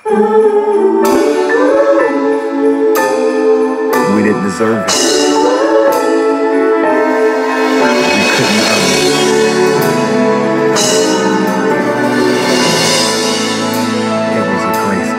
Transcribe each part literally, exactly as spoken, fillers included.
We didn't deserve it. We couldn't earn it. It was a grace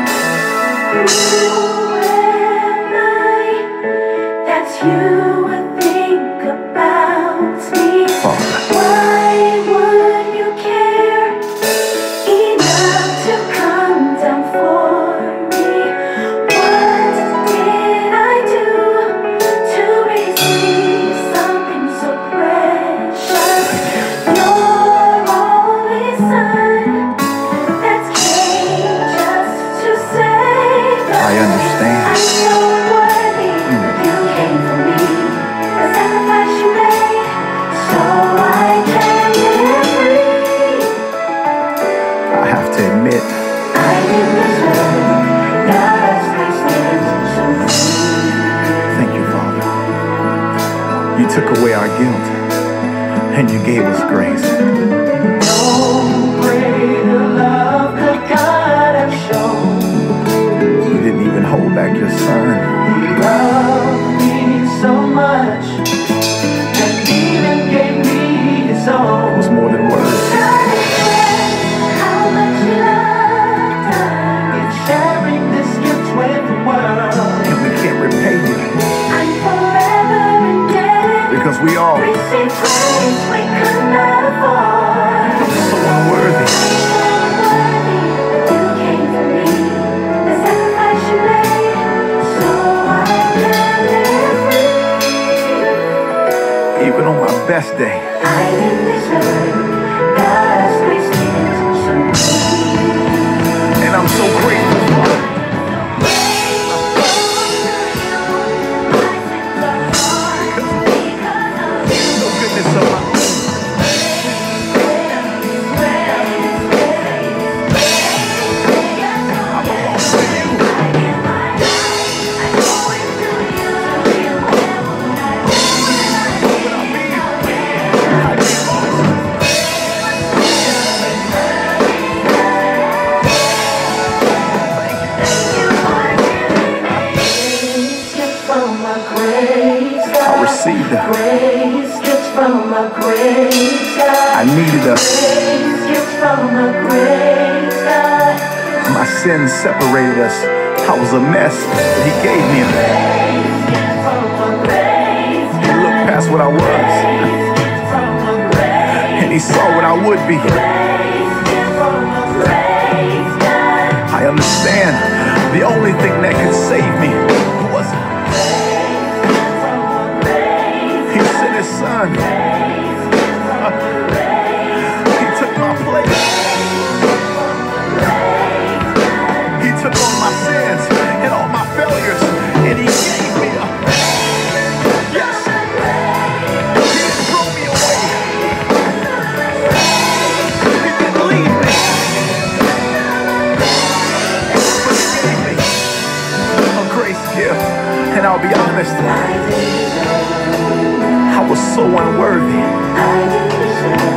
gift. That's you would think about me. Father, Why would you care enough to come down for me? What did I do to receive something so precious? Your only son that came just to save us. I understand. I'm so worthy. You came for me. The sacrifice you made, so I can live free. I have to admit, I didn't deserve God's grace so free. thank you, Father. You took away our guilt, and you gave us grace. No greater love could God have shown. You didn't even hold back your son. He loved me so much that even gave me his It own. was more than words. How much you loved us in sharing this gift with the world. And we can't repay you I'm forever indebted. because we all are Receive praise we could not afford. so unworthy. You came for me. The sacrifice you made, so I can live free. Even on my best day, I didn't deserve God's grace so free. and I'm so grateful, Father. No goodness of my own. I belong to you. I received it. Grace gifts from a great God. I needed us. Grace gifts from a great God. My sins separated us. I was a mess, but he gave me a Grace gifts from a great He looked past what I was, Grace gifts from a great and he saw what I would be. Grace gifts from a great God. I understand the only thing that could save me was he sent his son. He took my place. He took all my sins and all my failures, and he gave me a yes. He didn't throw me away. He didn't leave me. But he gave me a grace gift, and I'll be honest, I was so unworthy. I didn't deserve